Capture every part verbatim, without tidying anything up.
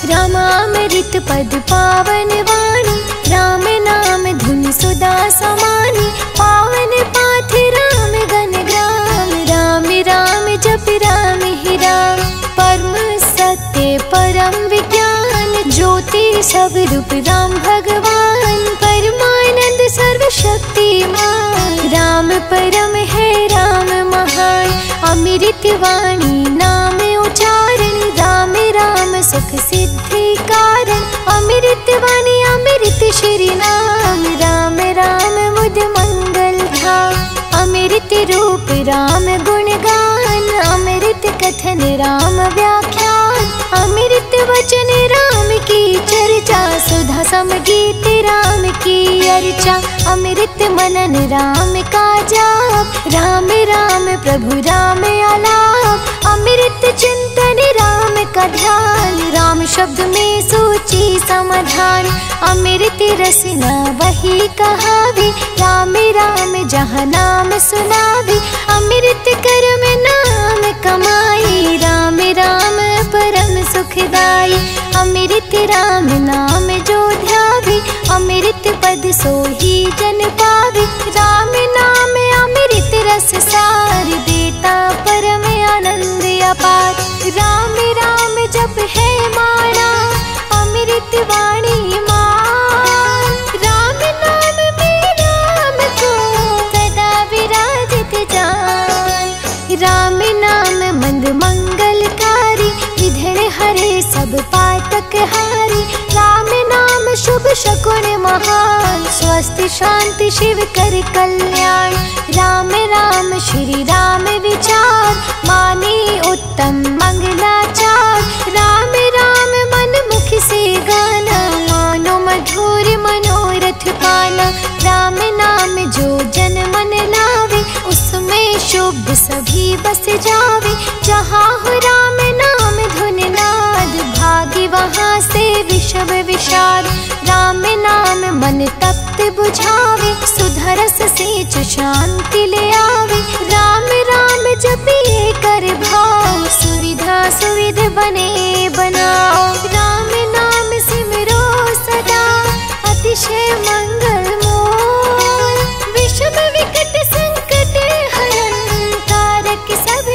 रामामृत पद पावन वाणी, राम नाम धुन सुधा समानी। पावन पाथ राम गण ग्राम, राम राम जप राम ही राम। परम सत्य परम विज्ञान, ज्योति सब रूप राम भगवान। परमानंद सर्वशक्तिमान, राम परम है राम महान। अमृत वाणी नाम उच्चारण, राम राम सुख सिद्धि कारण। अमृत वाणी अमृत श्री नाम, राम राम मुद मंगल धाम। अमृत रूप राम गुणगान, अमृत कथन राम व्याख्यान। अमृत वचन राम की चर्चा, सुधा सम गीत राम की अर्चा। अमृत मनन राम का जाप, राम राम प्रभु राम आलाप। अमृत चिंतन राम का ध्यान, राम शब्द में सूची समाधान। अमृत रसना वही कहावी, राम राम जहाँ नाम सुनावी। अमृत कर्म नाम कमाई, राम राम परम सुखदाई। अमृत राम नाम जो ध्यावी, अमृत पद सोही जन पावी। राम नाम अमृत रस सार, देता परम आनंद अपार। राम राम जप है माना, अमृत वाणी मान। राम नाम में राम को सदा विराजित जान। राम नाम मंद मंगलकारी, विधि हरे सब पातक हारी। राम नाम शुभ शकुन महान, स्वस्थ शांति शिव कर कल्याण। राम राम श्री राम विचार, माने उत्तम मंगलाचार। राम राम मन मुख से गाना, मानो मधुर मनोरथ पाना। राम नाम जो जन मन लावे, उसमें शुभ सभी बस जावे। जहाँ हो राम नाम धुन नाद, भागी वहाँ से विषव विषाद। राम नाम मन तप्त बुझावे, सुधा रस सेच शांति ले आवे। राम राम जपिए कर भाव, सुविधा सुविध बने बनाओ। राम नाम सिमरो सदा, अतिशय मंगल मोल। विषम विकट संकट हरण, कारक सब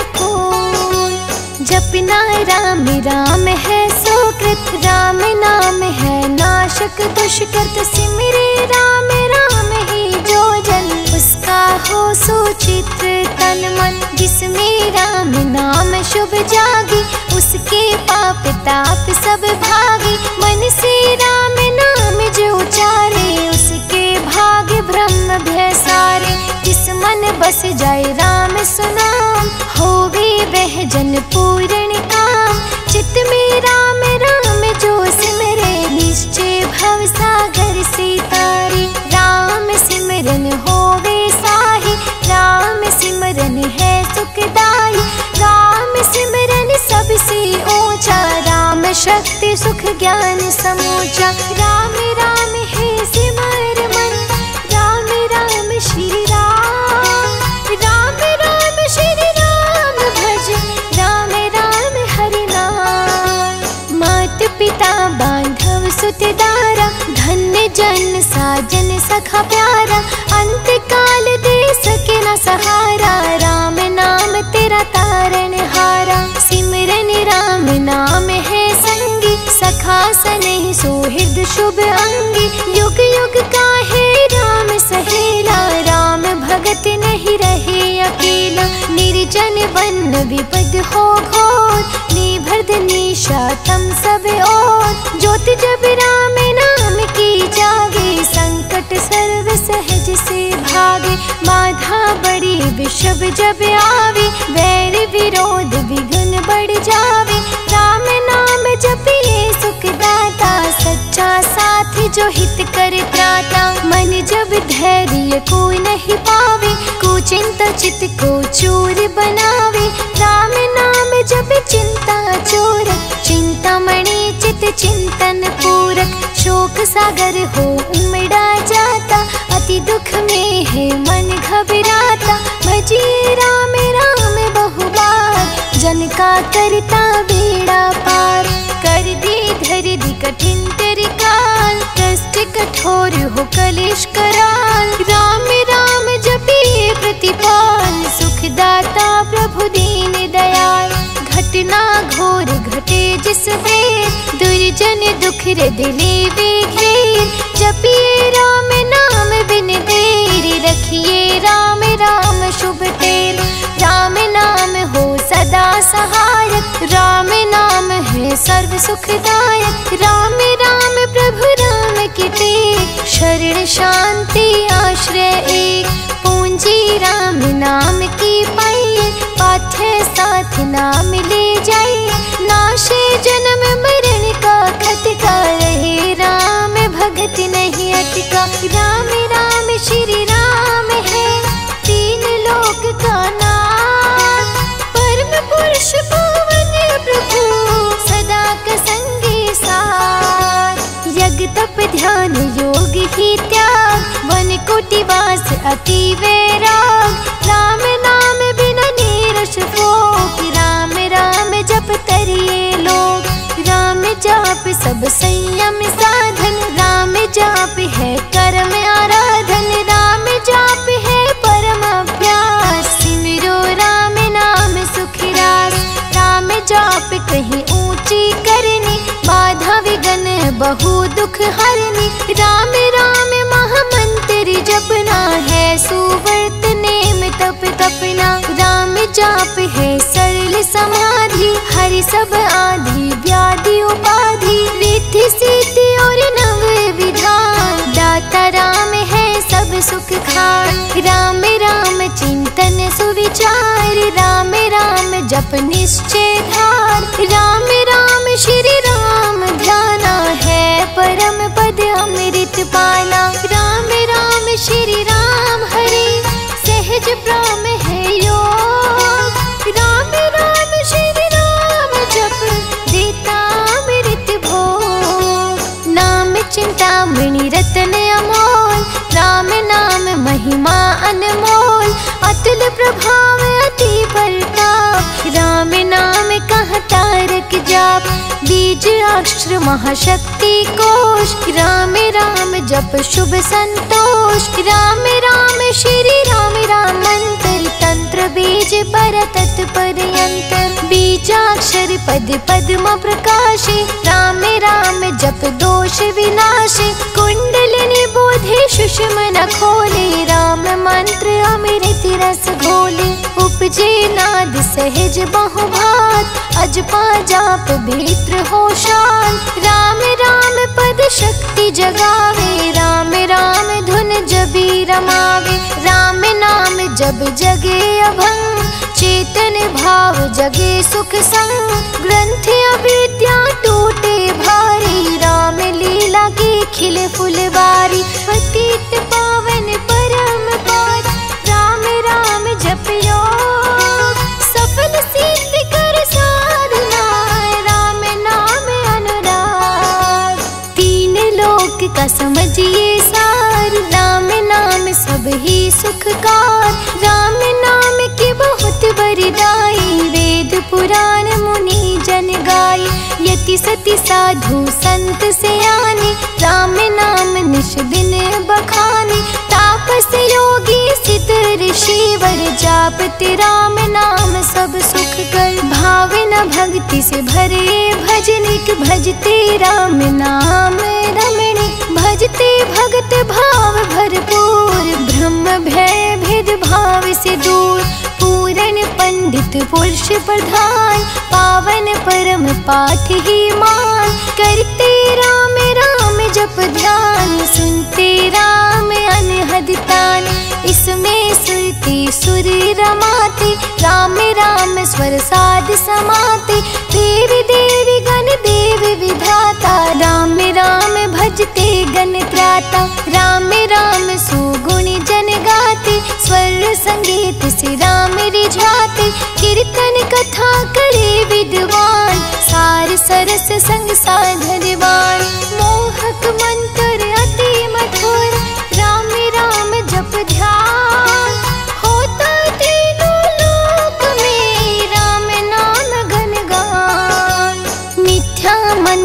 अनुकूल। जपना राम राम है सुकृत, राम नाम है नाशक दुष्कृत। सिमरे राम राम ही जो जन, उसका हो सुचित तन मन। जिसमें राम नाम शुभ जागी, उसके पाप ताप सब भागी। मन से राम नाम जो उचारे, उसके भाग्य ब्रह्म भय सारे। जिस मन बस जाए राम सुनाम, होवे वह जन पूर्ण काम। चित्त में राम राम जो सिमरे, निश्चय भव सागर से तारे। राम सिमरन होवे साही, राम सिमरन है सुखदाई। राम सिमरन सबसे ऊंचा, राम शक्ति सुख ज्ञान समूचा। राम राम है सिमर मन, राम राम श्री राम। राम राम श्री राम भज, राम राम हरि नाम। मात पिता बांधव सुत दारा, धन्य जन साजन सखा प्यारा। अंत काल दे सके न सहारा, राम नाम तेरा तारण हारा। सिमरन राम नाम है संगी, सखा सनेह सोहृद शुभ अंगी। युग युग का है राम सहेला, राम भगत नहीं रहे अकेला। निर्जन वन विपद हो घोर, निभृत निशा तम सब ओर। ज्योत जब राम नाम की जागे, संकट सर्व सहज से भागे। बाधा बड़ी विषभ जब आवे, वैर विरोध विघ्न बढ़ जावे। राम नाम जपिए सुखदाता, सच्चा साथी जो हित करे त्राता। मन जब धैर्य कोई नहीं पावे, कुचिंता चित को चूर बनावे। राम नाम जब चिंता चोर, चिंतामणि चित चिंतन पूरक। शोक सागर हो उमड़ा जाता, अति दुख में है मन घबराता। भजिए राम राम बहुबार, जन का करता बेड़ा पार। कर दे घोर हो कलेश कराल, राम राम जपिए प्रतिपाल, सुखदाता प्रभु दीन दयाल। घटना घोर घटे जिस बेर, दुर्जन दुख दिले वे घेर, जपिए राम नाम बिन देर, रखिए राम राम शुभ तेल। राम नाम हो सदा सहायक, राम नाम है सर्व सुखदायक। राम राम प्रभु राम की टेक, शरण शांति आश्रय एक। पूंजी राम नाम की पाइए, पाथ्य साथ नाम ले जाइए। नाशे जन्म मरण का खटका, रहे राम भगत नहीं अटका। राम राम श्री राम है तीन लोक का नाम, परम पुरुष पावन प्रभु सदा का संगी साथ। यज्ञ तप ध्यान योग ही त्याग, वन कोटि वास अति वैराग। राम नाम बिना नीरस भोग, राम राम जप तरिए लोग। राम जाप सब संयम साधन, राम जाप है कर्म आराधन। राम जाप है परम अभ्यास, सिमरो राम नाम सुख रास। राम जाप कहीं ऊंची करनी, बाधा विघ्न बहु दुख हरनी। राम राम महामंत्र जपना है, सुव्रत नेम तप तपना। राम जाप है सरल समाधि, हरि सब आदि व्याधि उपाधि। रिद्धि सिद्धि और नव विधान, दाता राम है सब सुख खान। राम राम चिंतन सुविचार, राम राम जप निश्चय धार। राम राम श्री राम ध्याना है, परम पद अमृत पाना। राम राम श्री राम हरे, सहज प्राम है योग। राम राम श्री राम जप, देता अमृत भोग। नाम चिंतामणि रत्न अमोल, राम नाम महिमा अनमोल। अतुल प्रभाव अति प्रताप, राम नाम कहाँ तारक जाप। बीज अक्षर महाशक्ति कोश, राम राम जप शुभ संतोष। राम राम श्री राम राम मंत्र, तंत्र बीज पर तत्पर्यंतर। बीजाक्षर पद पद्म प्रकाशे, राम राम जप दोष विनाशे। कुंडलिनी बोधे सुषुम्ना खोले, राम मंत्र अमृत रस घोले। उपजे नाद सहज बहुभात, अजपा जाप भीतर हो शांत। राम राम पद शक्ति जगावे, राम राम धुन जबी रमावे। राम नाम जब जगे अभंग, चेतन भाव जगे सुख संग। ग्रंथ अविद्या टूटे भारी, राम लीला की खिले फुलवारी। पतित पावन परम पाद, राम राम जपियो सफल सिद्ध कर साधना। राम नाम अनुराग, तीन लोक का समझिए सार। राम नाम सब ही सुखकार, राम नाम के बहुत बरदाई। वेद पुराण मुनि जन गाई, यति सति साधु संत सयाने। राम नाम निश दिन बखाने, तापस योगी सिद्ध ऋषि वर। जापते राम नाम सब सुख कर, भावना भक्ति से भरे भजनिक। भजते राम नाम रमणी, भजते भगत भाव भरपूर। ब्रह्म भय भेद भाव से दूर, पूरन पंडित पुरुष प्रधान। पावन परम पाठ ही मान, करते राम राम जप ध्यान। सुनते राम अनहद तान, इसमें सुरती सुर रमाते। राम राम स्वर साध समाते, देवी देवी गण देव विधाता। राम राम भजते गण त्राता, राम राम सुगुण जन गाते। स्वर संगीत से राम रिझाते, कीर्तन कथा करे विद्वान। सार सरस संग साधनवान, मोहक मंत्र अति मधुर। राम राम जप ध्यान, होता तीनों लोक में राम नाम गुणगान। मिथ्या मन कर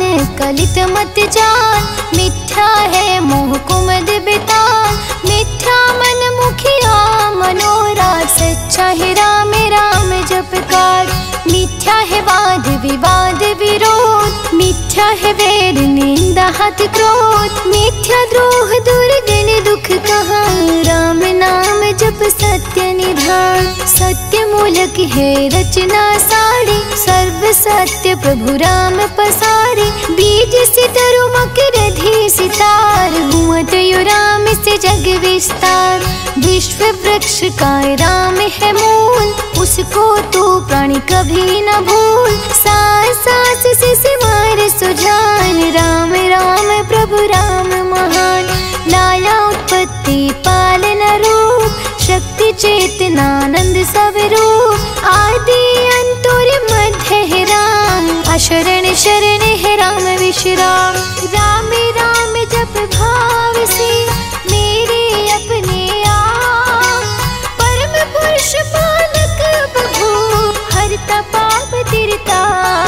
छलित मत जान, मिथ्या है मोह कुमद बेताल। मिथ्या मन मुखिया मनोराग, सच्चा है राम राम जपकार। मिथ्या है वाद विवाद विरोध, मिथ्या है वैर निंदा हत क्रोध। मिथ्या द्रोह दुर्गुण दुख कहा, राम नाम जप सत्य निधान। सत्य मूलक है रचना सारी, सर्व सत्य प्रभु राम पसारे। बीज से तरु मकर सितार, हुआ तयु राम से जग विस्तार। विश्व वृक्ष का राम है मूल, उसको तू प्राणी कभी न भूल। सांस सांस से सिमर सुजान, राम राम प्रभु राम महान। लाया उत्पत्ति पालन रूप, शक्ति चेतनानंद सब रूप। आदि अंतुर मध्य है राम, अशरण शरण है राम विश्राम। राम राम जप भाव से मेरे अपने आप, परम पुरुष पालक प्रभु हरता पाप तिरता।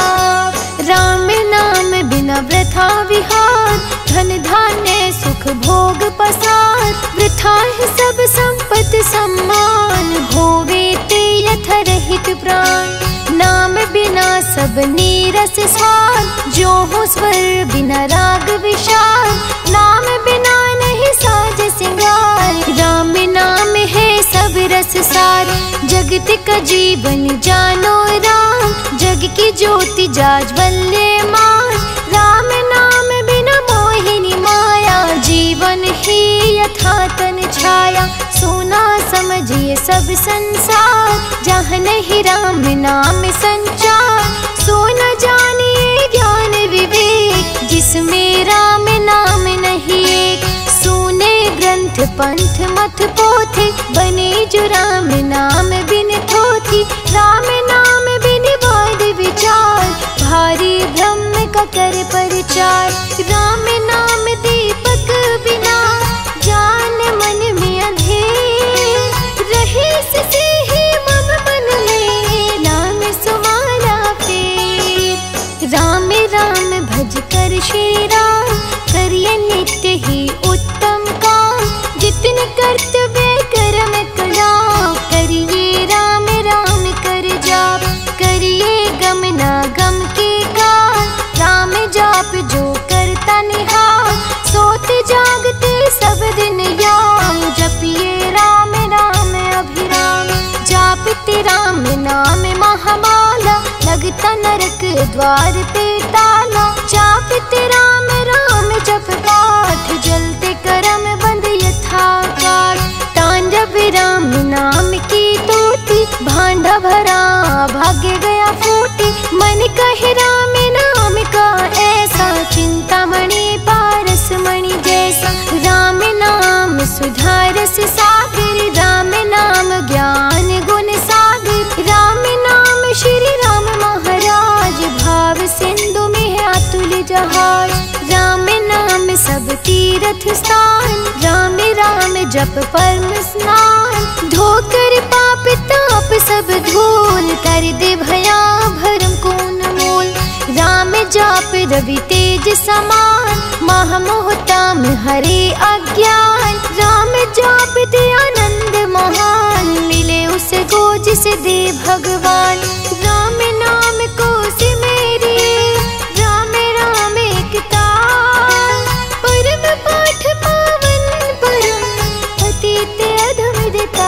राम नाम बिना वृथा विहार, धन धान्य सुख भोग पसार। वृथा है सब संपत्ति सम्मान, होवे ते यथ रहित प्राण। नाम बिना सब नीरस स्वार, जो हो स्वर बिना राग विशाल। नाम बिना नहीं साज सिंगार, राम नाम है सब रस सार। जगत का जीवन जानो राम, जग की ज्योति जाज्वल्यमान। राम नाम बिना मोहिनी माया, जीवन ही यथा तन छाया। सोना समझिए सब संसार, जहाँ नहीं राम नाम संचार। सोना जानिए ज्ञान विवेक, जिसमें राम नाम नहीं एक। सुने ग्रंथ पंथ मत पोथे, बने जो राम नाम बिन थोथी। राम नाम बिन वाद विचार, भारी ब्रह्म का कर परिचार। राम नाम दीपक बिना, जान मन में अंधेर। रहे से ही मम मन में, नाम सुमारा फेर। राम राम भज कर श्री राम, करिए नित्य ही उत्तम काम। जितने कर्तव्य कर्म कलाम, करिए राम राम कर जाप। करिए गम ना गम के काल, राम जाप जो करता निहाल। सोते जागते सब दिन याम, जपिए राम राम अभिराम। जापते राम नाम महामाला, लगता नरक द्वार पे ताला। जापते राम राम जप पाठ, जलते करम बंद यथा काट। तांडव राम नाम की तोती, भांडा भरा भाग्य गया फूटी। मन कहे राम नाम का ऐसा, चिंतामणि पारस मणि जैसा। राम नाम सुधारस सागर, राम नाम ज्ञान गुण सागर। राम नाम श्री राम महाराज, भाव सिंधु में है अतुल जहाज। राम नाम सब तीर्थ स्थान, राम राम जप परम स्नान। धोकर पाप ताप सब धूल, कर दे भया भरम कौन मूल। राम जाप रवि तेज समान, महामोहताम हरे अज्ञान। राम जाप दे आनंद महान, मिले उसे को जिसे दे भगवान। राम नाम को सिमरे, राम राम एक ताल। परम पाठ पावन परम, पतित अधम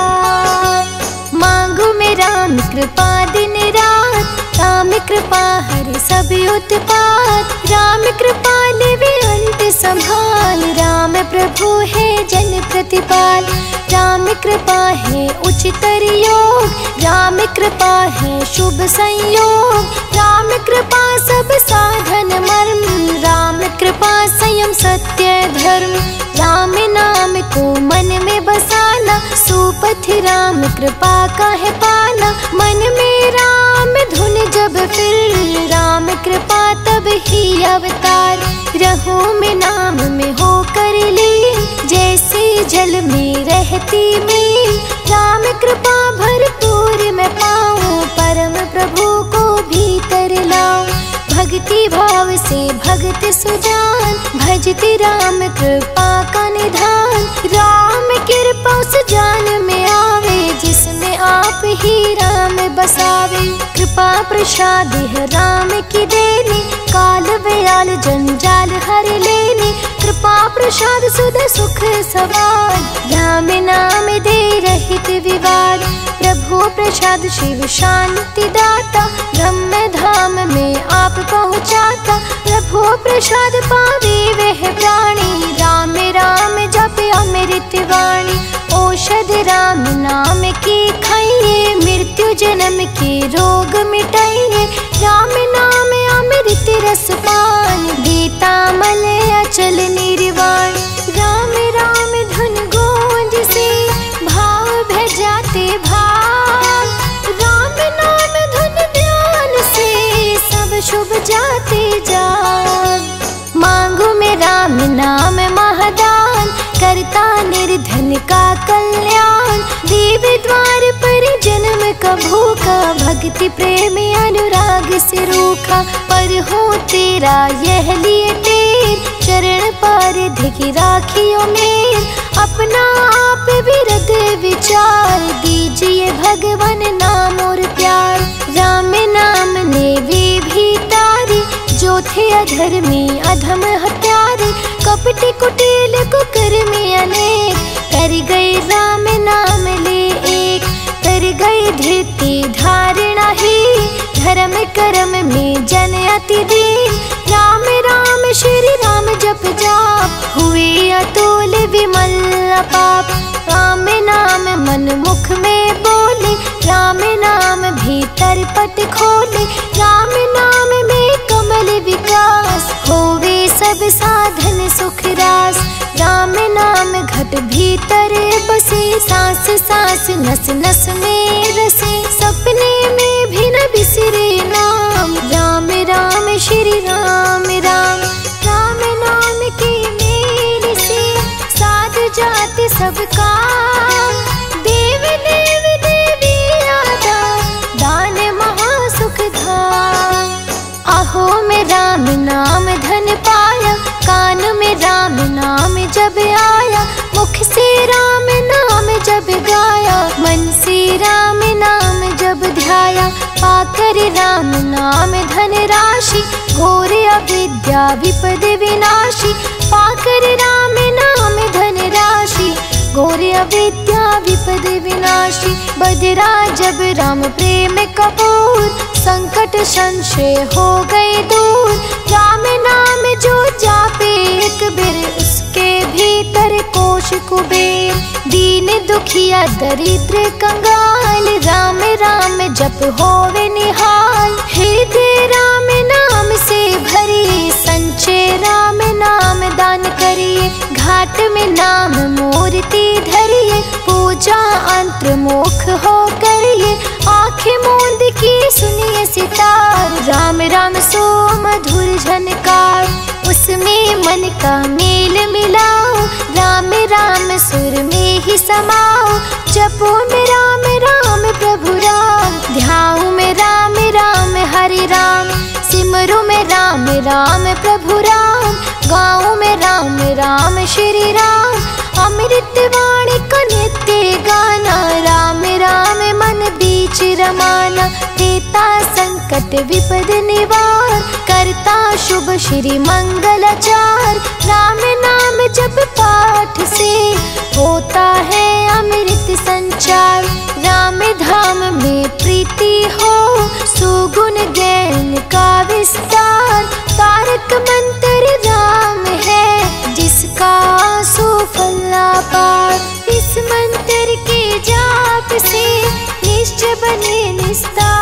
दिताल। मांगो में राम कृपा दिन रात, राम कृपा हरे सब उत्पात। राम कृपा लेवे अंत संभाल, राम प्रभु है जन प्रतिपाल। राम कृपा है उच्चतर योग, राम कृपा है शुभ संयोग। राम कृपा सब साधन मर्म, राम कृपा संयम सत्य धर्म। राम नाम को मन में बसाना, सुपथ राम कृपा का है पाना। मन में राम धुन जब फिर, राम कृपा तब ही अवतार। रहो में नाम में हो कर लीन, जैसे जल में रहती मीन। राम कृपा भरपूर मैं पाऊं, परम प्रभु को भीतर लाऊं। भक्ति भाव से भगत भक्त सुजान, भजति राम कृपा का निधान। राम कृपा उस जान में आवे, जिसमें आप ही राम बसावे। कृपा प्रसाद है राम की देनी, काल व्याल जंजाल हर लेनी। कृपा प्रसाद सुध सुख सवार, राम नाम दे रहित विवाद। प्रभु प्रसाद शिव शांति दाता, ब्रह्म धाम में आप पहुँचाता। प्रभु प्रसाद पावे वह प्राणी, राम राम जपे अमृत वाणी। औषध राम नाम की खाइए, मृत्यु जन्म के रोग मिटाइए। राम नाम अमृत रस पान, देता मल अचल निर्वाण। राम राम धुन गूंज से, भाव भय जाते भाव। राम नाम धुन ध्यान से, सब शुभ जाते जाग। मांगो में राम नाम महादान, करता निर्धन का कल्याण। देव द्वार पर जन्म का भूखा, भक्ति प्रेम अनुराग से रूखा। पर हो तेरा यह लिए टेर, चरण पर धिकी राखियो मेर। अपना आप विरत विचार, दीजिए भगवान नाम और प्यार। राम नाम ने वे भी तारी, जो थे अधर्मी अधम हत्यारे। कपटी कुटिल कुकर्मी अनेक, कर गए राम नाम ले एक। कर गए धृति धारणा ही, धर्म कर्म में जन अति दीन। राम राम श्री राम जप जाप, हुए अतुल विमल पाप। राम नाम मन मुख में बोले, राम नाम भीतर पट खोले। राम नाम में कमल विकास, होवे सब साधन सुख रास। राम नाम घट भीतर बसे, सांस सांस नस नस में रसे। सपने में भी न बिसरे नाम, राम राम श्री राम राम। राम नाम के मेल से, साध जाति सबका। देव देव देवी आदा, दान महासुख धाम। आहो में राम नाम धन पाया, कान में राम नाम जब आया। मुख से राम नाम जब गाया, मन से राम नाम जब ध्याया। पाकर राम नाम धन राशि, घोर अविद्या विपद विनाशी। पाकर राम नाम धन राशि, घोर अविद्या विपद विनाशी। बदरा जब राम प्रेम कपूर, संकट संशय हो गए दूर। राम नाम जो जापे एक बिर, उसके भीतर कोश कुबेर। दीन दुखिया दरिद्र कंगाल, राम राम जप होवे निहाल। हृदय राम नाम से भरिए, संचय राम नाम दान करिए। घाट में नाम मूर्ति धरिए, पूजा अंतर मोख हो करिए। आँखें मूंद की सुनिए सितार, राम राम सो मधुर झनकार। उसमें मन का मेल मिलाओ, राम राम सुर में ही समाओ। जपो में राम राम प्रभु राम, ध्याओ में राम राम हरि राम। सिमरो में राम राम प्रभु राम, गाओ में राम राम श्री राम। अमृत वाणी का नित्य गाना, राम राम मन बीच रमाना। देता संकट विपद निवार, करता शुभ श्री मंगलाचार। राम नाम जप पाठ से, होता है अमृत संचार। राम धाम में प्रीति हो, सुगुण ज्ञान का विस्तार। तारक मंत्र राम है, जिसका सुफल अपार। इस मंत्र के जाप से, निश्चय बने निस्तार।